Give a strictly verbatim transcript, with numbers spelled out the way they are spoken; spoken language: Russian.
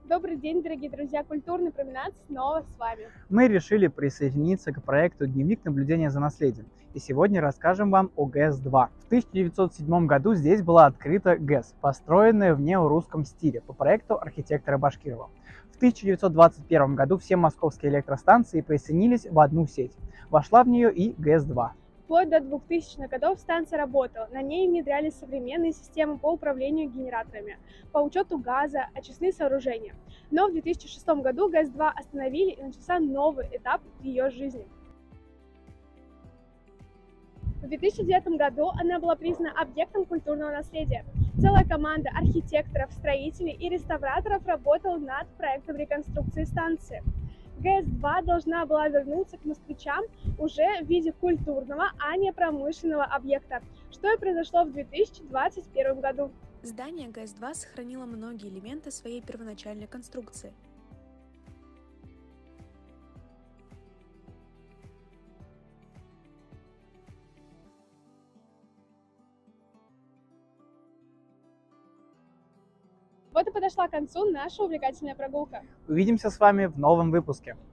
Добрый день, дорогие друзья! Культурный променад снова с вами. Мы решили присоединиться к проекту «Дневник наблюдения за наследием». И сегодня расскажем вам о ГЭС два. В тысяча девятьсот седьмом году здесь была открыта ГЭС, построенная в неорусском стиле по проекту архитектора Башкирова. В тысяча девятьсот двадцать первом году все московские электростанции присоединились в одну сеть. Вошла в нее и ГЭС два. Вплоть до двухтысячных годов станция работала. На ней внедрялись современные системы по управлению генераторами, по учету газа, очистные сооружения. Но в две тысячи шестом году ГЭС два остановили, и начался новый этап в ее жизни. В две тысячи девятом году она была признана объектом культурного наследия. Целая команда архитекторов, строителей и реставраторов работала над проектом реконструкции станции. ГЭС два должна была вернуться к москвичам уже в виде культурного, а не промышленного объекта, что и произошло в две тысячи двадцать первом году. Здание ГЭС два сохранило многие элементы своей первоначальной конструкции. Вот и подошла к концу наша увлекательная прогулка. Увидимся с вами в новом выпуске.